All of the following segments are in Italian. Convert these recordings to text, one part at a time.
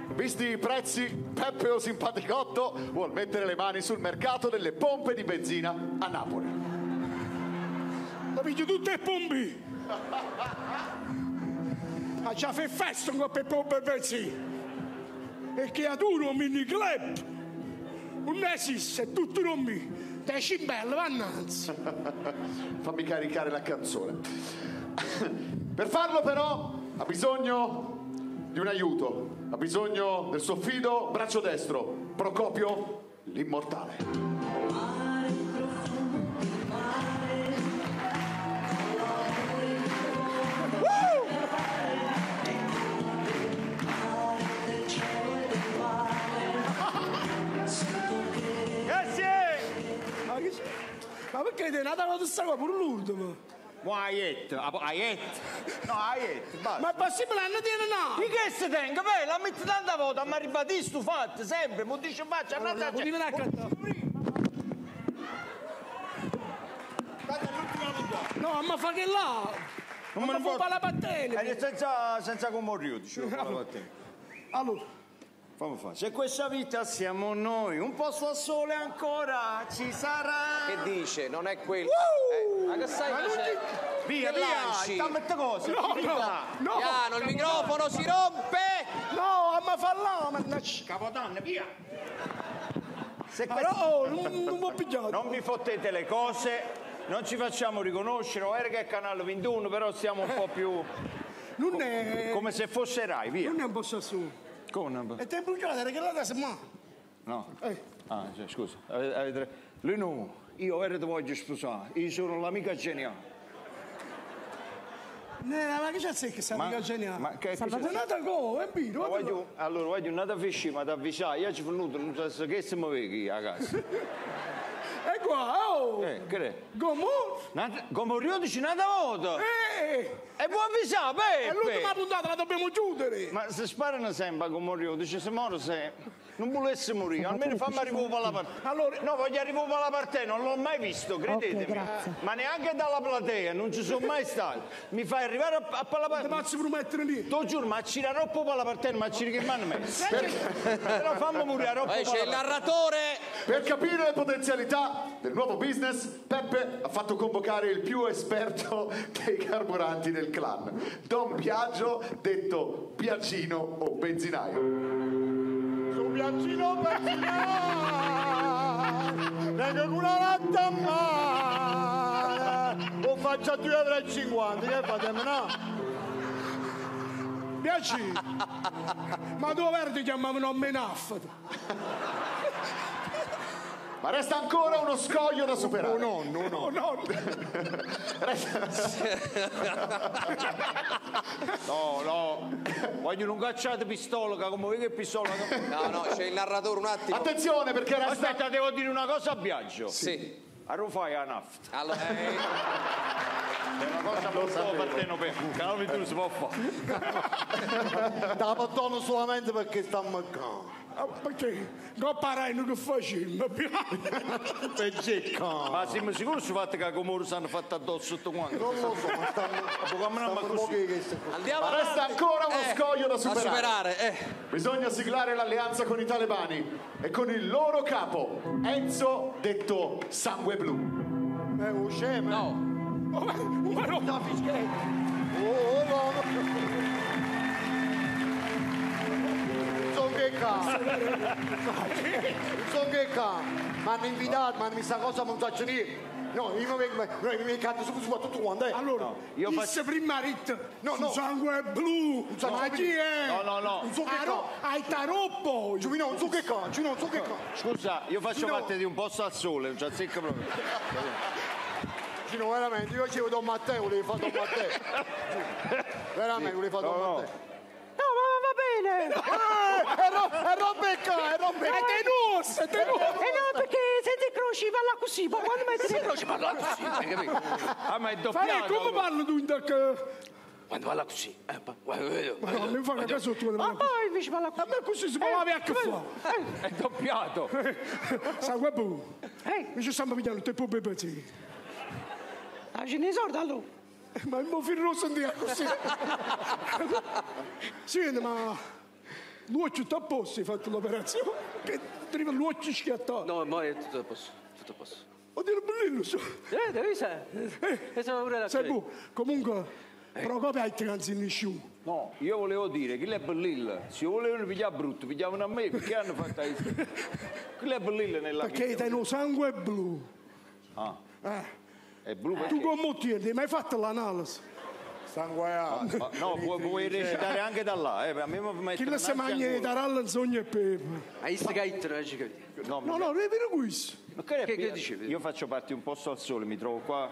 Visti i prezzi, Peppe o Simpaticotto vuol mettere le mani sul mercato delle pompe di benzina a Napoli. Ma piglio tutte le pompe! Ma già fa festa con le pompe benzina! E creatura un mini club! Non esiste, è tutto non mi! Te cimbelle, vannanzi! Fammi caricare la canzone. Per farlo però ha bisogno di un aiuto, ha bisogno del suo fido braccio destro, Procopio l'immortale. Ma perché ti è nata la stessa qua pure l'ultimo? Aiet. No, Aiet, basta. Ma è possibile non tiene no? Di che si tenga? Beh, la metti tanta volta, ma ribadì stu fatto, sempre, mo dice faccia, andate a no, ma fa che là? Non me ne può parlare a te. Senza comorrio, dicevo. Allora. Fammi fare. Se questa vita siamo noi, un posto al sole ancora ci sarà. Che dice? Non è quello. Ma che stai dicendo? Via, dammi te cose. No. Piano, il microfono si rompe. No, ma fa là, mannaggia. Capodanno, via. Non può pigliare. Non vi fottete le cose, non ci facciamo riconoscere. Era che è Canale 21, però stiamo un po' più... Non è... Come se fosse Rai, via. Non è un po' su. Come? E tempo che la da semana. No. Scusa. Lui no, io ora ti voglio sposare. Io sono l'amica geniale. Ma che c'è che sei amica geniale? Ma che c'è? Nata go, è vero. Allora voglio andare a fisci, ma ti avvisare. Io ci sono venuto, non so che se mi vedi a casa. E qua, che è? Gomorio dici nata volta? E può avvisare, Peppe! E l'ultima puntata la dobbiamo chiudere! Ma se sparano sempre a Gomorio, dice se muore se... Non volesse morire, almeno fammi arrivare alla parte. Allora... No, voglio arrivare alla parte, non l'ho mai visto, credetemi. Ma neanche dalla platea, non ci sono mai stato. Mi fai arrivare a palla parte. Ti faccio promettere lì. Ti giuro, ma ci era troppo palla parte, ma ci che mano messo. Però fammi morire troppo. C'è il narratore. Per capire le potenzialità del nuovo business, Peppe ha fatto convocare il più esperto dei carburanti del clan, Don Piaggio, detto Piaggino o benzinaio. Su Piaggino benzinaio, vengo con una latta a mano, o faccio a 2,50 €, che fate no? Piaci, ma dove ti chiamavano Menaffato? Ma resta ancora uno scoglio da superare. No. No, voglio un cacciato pistola, come vuoi che pistola? No, c'è il narratore un attimo. Attenzione perché resta... Aspetta, devo dire una cosa a Biagio. Sì. A Rufai a nafta. Allora, è una cosa molto per te, non per Canale 21 si può fare. Da pattono solamente perché sta mancando. Perché? Non parai che facciamo. Ma siamo sicuri sul fatto che Comoro si hanno fatto addosso tutto quanto? Non lo so, ma stanno così. Andiamo Ma resta ancora uno scoglio da superare. Bisogna siglare l'alleanza con i talebani e con il loro capo, Enzo, detto Sangue Blu. Un scemo? No. Ma no, da fischetto. So che mi hanno invitato, ma questa cosa non so niente. No, io mi canto su tutto quanto è. Allora, io faccio prima Rit. No. Sangue blu. Ma chi è? No. Non so che hai taroppo. non so che Scusa, io faccio parte di un posto al sole, non c'è zecca proprio. Gino, veramente, io facevo Don Matteo, volevo fare Don Matteo. Veramente, volevo fare Don Matteo. No, ma va bene! È robecca! È tenuto! No, perché se ti croci parla così, ma quando metti Se croci parla così, hai capito? Ma è Fare doppiato. come parlo tu in Quando parla così, no, mi fa caso tu. ma poi invece parla così. A me così si parlava a che fa. È doppiato. Sangue blu. Mi ci stiamo pigliando te può bere. Ce ne sorda allora. Ma il mio figlio non sentiva così. Sì, ma L'occhio sta a posto, hai fatto l'operazione. Che arriva l'occhio schiattato. No, ma è tutto a posto. Tutto a posto. Oddio, bellino so. Devi sapere. Sai tu, comunque, Procopio hai canzi nessuno. No, io volevo dire che lei è bellilla. Se volevano pigliare brutto, pigliavano a me, perché hanno fatto questo? Che lei è bellilla nella vita. Perché hai sangue blu. Ah, è blu Tu perché? come molti hai mai fatto l'analisi? Sanguaiato. No, puoi recitare anche da là, a me mi mettono Chi le si mangia di taralla in sogno e pepe? Hai visto che hai capito? No, non è vero questo. Ma che dicevi? Io faccio parte di un posto al sole, mi trovo qua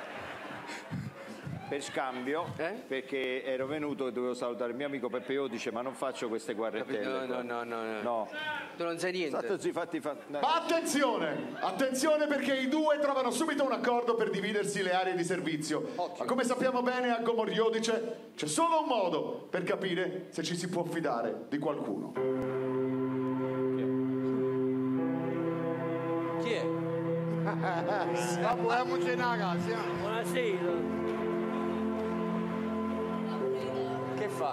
per scambio, perché ero venuto e dovevo salutare il mio amico Peppe Odice, ma non faccio queste guarrettelle. No. Tu non sai niente. Ma attenzione perché i due trovano subito un accordo per dividersi le aree di servizio. Ma come sappiamo bene a Gomorriodice c'è solo un modo per capire se ci si può fidare di qualcuno. Chi è? Vogliamoci in casa. Buonasera. Che fa?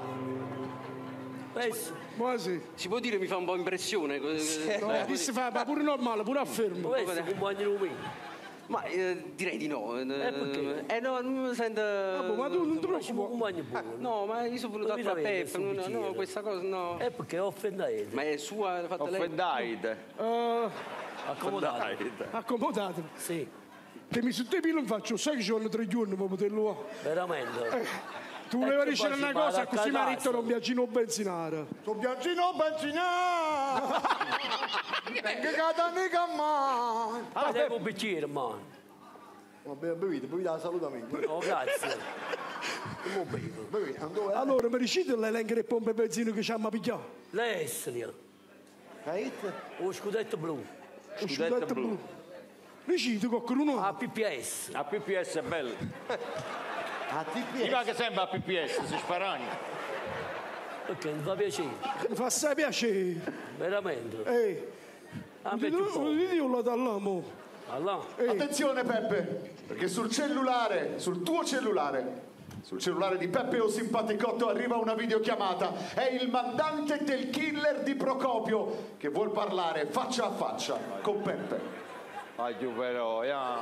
Buonasera. Si può dire mi fa un po' impressione. No, chi si fa? Ma pure normale, pure affermo. Questo è un compagno mio. Ma direi di no. Perché? No, non mi sento. Ma tu non Ma trovi un compagno buono. No, ma io sono venuto a fare Peppe. No, questa cosa no. È perché offendete. Ma è sua, l'ha fatta lei. Offendaite. Accomodate. Accomodatevi. Sì, Che mi su te non faccio 6 giorni, 3 giorni per poterlo fare. veramente. Tu volevi Ecco, dicere una poi si cosa, va così a marito casa. non viaggino benzinare. Tu biagino benzinare. Che cata ne camma. Ah, devo un bicchiere, man. Vabbè, bevite la salutamente. No, grazie. Non bevo. Bevite, dove? Allora, mi riuscite l'elenco delle pompe benzina che ci hanno picchiato? L'Estria. O scudetto blu. Lo scudetto blu. Riuscite qualcuno? APPS. A PPS è bello. A Mi TPS. va che sempre a PPS, si sparani. Perché mi fa piacere. Mi fa assai piacere. Veramente. A me più poco. Io da là, mo. Allora. Attenzione Peppe, perché sul tuo cellulare, sul cellulare di Peppe o Simpaticotto arriva una videochiamata. È il mandante del killer di Procopio che vuol parlare faccia a faccia con Peppe. Ah, giù però,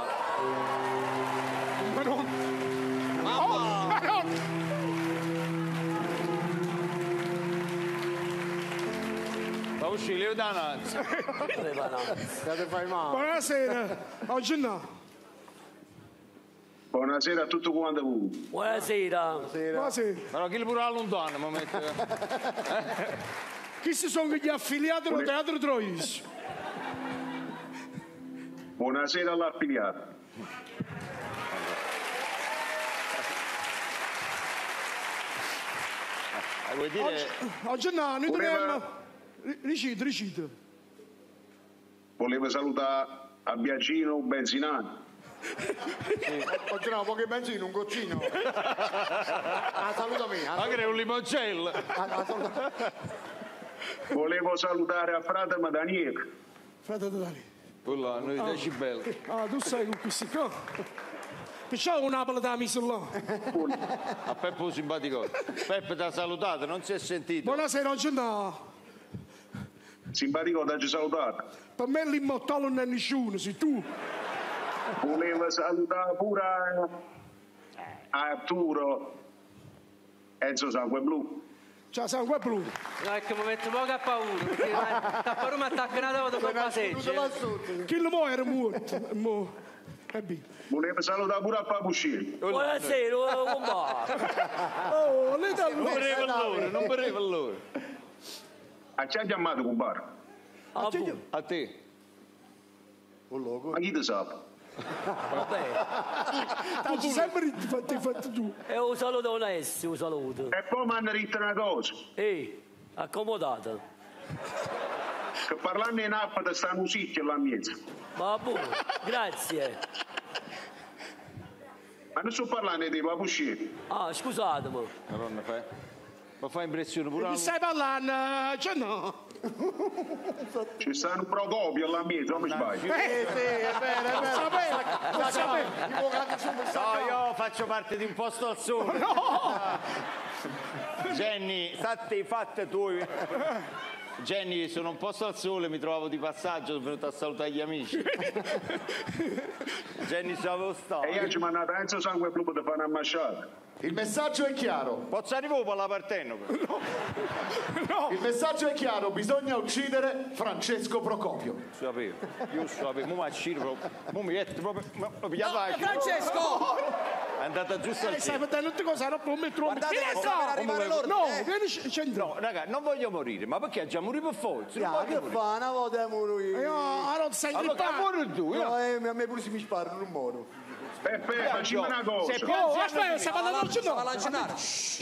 Ma non... Ma non... Va uscire da nanza. Che fai male? Buonasera. Oggi no. Buonasera a tutti quanti voi. Buonasera. Buonasera. Però chi pure allontana mi mette. Chi si sono gli affiliati al Teatro Troisi? Buonasera all'affiliato. Vuoi dire? Oggi no, noi Voleva- dobbiamo... Ricito. Volevo salutare a Biagino Benzinato. Oggi no, poche benzine, un goccino. Saluta me. Magari un limoncello. Volevo salutare a fratello Daniele. Frate Dani. Là, noi decibel. Ah, tu sai con questi qua. Perciò una pala da messa là. A Peppo simpatico. Peppe ti ha salutato, non si è sentito. Buonasera, oggi no. Simpatico da ci salutare. Per me l'immortale non è nessuno, sei tu. Volevo salutare pure a Arturo Enzo Sangue Blu. C'ha sangue blu. No, è che mi metto poco a paura. Perché da mi attacca una volta con la seggia. Chi lo mo era morto. Mo. Volevo salutare pure a Papuscini. Buonasera, compare. Oh, lei da Non pareva allora. A chi ha chiamato, compare? A te. Ma chi ti sa? Vabbè. Tu ci sempre fatto tu. E un saluto onesto, un saluto. E poi mi hanno detto una cosa. Accomodate. Che parlando in app ti stanno sicchi là in mezzo. Va buono, grazie. Ma non sto parlando di Papuscini. Ah, scusatemi. Madonna, ma fa impressione pure Chi stai parlando? Cioè no. Ci stanno Procopio là in mezzo, non mi sbaglio. È vero. Lo sapevo. No, io faccio parte di un posto al sole. Jenny, state i fatti tuoi. Jenny, sono un posto al sole, mi trovavo di passaggio, sono venuto a salutare gli amici. Jenny, sapevo stare. E io ci mando senza sangue blu per fare una masciata. Il messaggio è chiaro. Posso arrivare per la partenope? No. Il messaggio è chiaro, bisogna uccidere Francesco Procopio. Sapevo, io sapevo, ma Ciro, mi mette proprio, l'ho pigliato la Ciro. Francesco! È andata giusto al Stai centro. vedendo tutte cose, non può mettere un Guardate che sta per arrivare l'ordine. No, vieni centro. No, raga, non voglio morire, ma perché già morire per forza? Non Ya, voglio che morire. fa? Una volta muoio io. Non sei Ma perché grippato. muori tu? No, a me pure se mi sparano, non muoio. Peppe, facciamo una cosa. Se Oh, aspetta, stiamo andando al Stava centro. lanciando.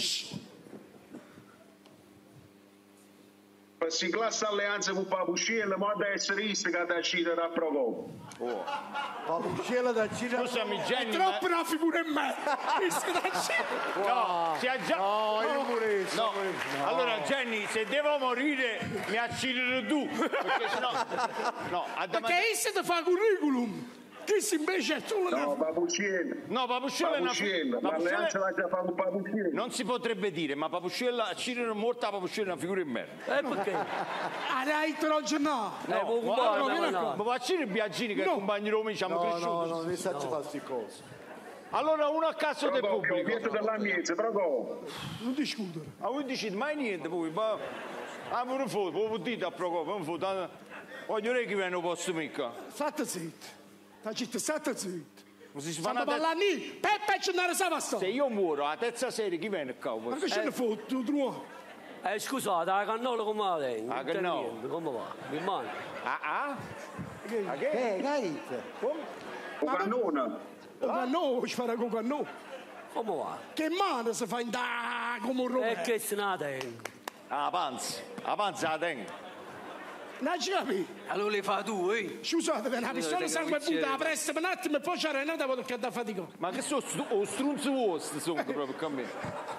Per si classe alleanza con Papusciello, ma da essere visto che da Ciro da Procopio. Papucciello da Cina. Scusami, Jenny, Troppo una figura in me. Visto da centro. no, si ha già... No, io pure. No. Allora Jenny, se devo morire mi accidere tu, perché sennò... No, Perché esse ti fa curriculum. Questo invece è solo No, Papusciello. No, Papusciello è una... Papusciello, ma l'alleanza l'ha già fatto Papusciello. Non si potrebbe dire, ma Papusciello, Ciro è morto, Papusciello è una figura in merda. Perché? dai, non no. Ma va a Ciro i Biagini che è compagno Romi ci hanno No, cresciuto. no, non mi sa fare queste cose. Allora uno a caso del Procopio, pubblico. Pietro dell'Amienza, Procopio. Non discutere. Ma voi dicete mai niente poi, ma... Ah, ma non foto, voi dite a Procopio, non foto. Voglio dire che viene un posto mica. State zitti. La città, state zitti. Ma si fa Stiamo una parlando lì. Peppe ce ne sa Se sto. io muoro, la terza serie chi viene qua? Ma che ce ne fotti, tu? Scusate, la cannola come la tengo? La Non c'è cannola? niente, come va? Mi manca. Ah? Ma che? Gaita. Un cannone. Ma no, ci farà con no. Come va? Che mano si fa in da come un E romano. che se ne tengo? La panza la tengo. Non ci capi? Allora le fa tu, Scusate, una pistola sangue buttata la pressa per un attimo e poi c'era Renata perché da fatica. Ma che sono strunzo vostro, sono proprio con me.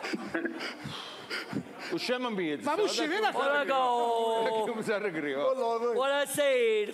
Usciamo in piedi. Ma usci, vieni a fare. Come si arregrega? Buonasera.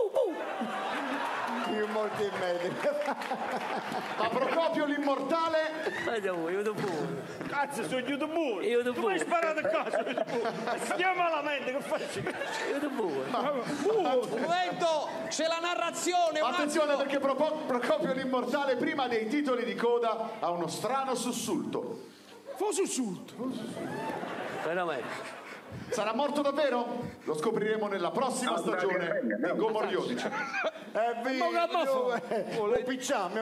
Io morto in media. Ma Procopio l'immortale Guarda voi, io dopo voi. Cazzo, sono youtuber. Io dopo Tu hai voi. sparato a caso. Si chiama la mente, che faccio? Io dopo voi. Un momento, c'è la narrazione. un attenzione attimo. perché Procopio l'immortale prima dei titoli di coda ha uno strano sussulto. Fu sussulto. Veramente. Sarà morto davvero? Lo scopriremo nella prossima stagione di Gomorrionici. È vero. Lo picciamo.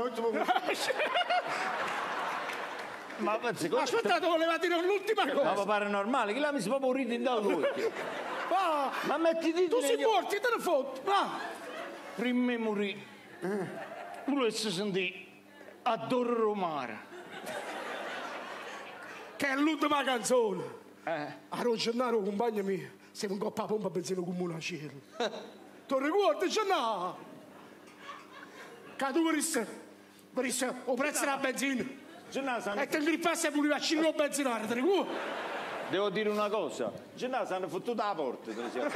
Ma pensi, Aspettate, voleva dire l'ultima ma cosa. pare normale, che là mi si può morire dall'occhio. Va. Ma metti di Tu sei morto, te ne fotti. Va. Prima di morire, uno si sentì adoro Romara. Che è l'ultima canzone. A Gennaro, compagno mio, siamo in coppa a pompa a benzina comune a cielo. Tu ricordi, Gennaro? Che tu vorresti o prezzo della benzina e ti ingrippasse pure a cielo benzinare, ti ricordi? Devo dire una cosa, Gennaro si hanno fottuto la porta.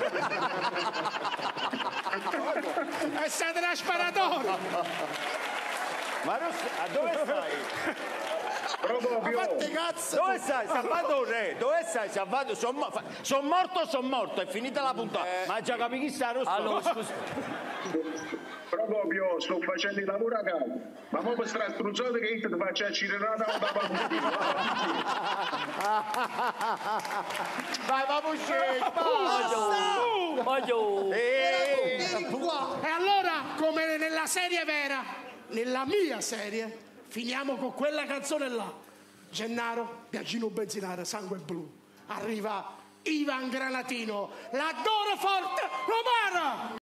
È stata una sparatoria. Ma dove stai? Procopio. Dove stai, Salvatore? Dove stai, Salvatore? Sono morto, è finita la puntata. Ma già capi chi sta rosso? Allora, scusa. Proprio sto facendo il lavoro a casa. Ma poi questa struzzata che io ti faccio accelerare da Papusciello. Vai, Papucciello. Voglio. E allora, come nella serie vera, nella mia serie, finiamo con quella canzone là. Gennaro, Biagino benzinare, sangue blu. Arriva Ivan Granatino, l'adoro forte Romara!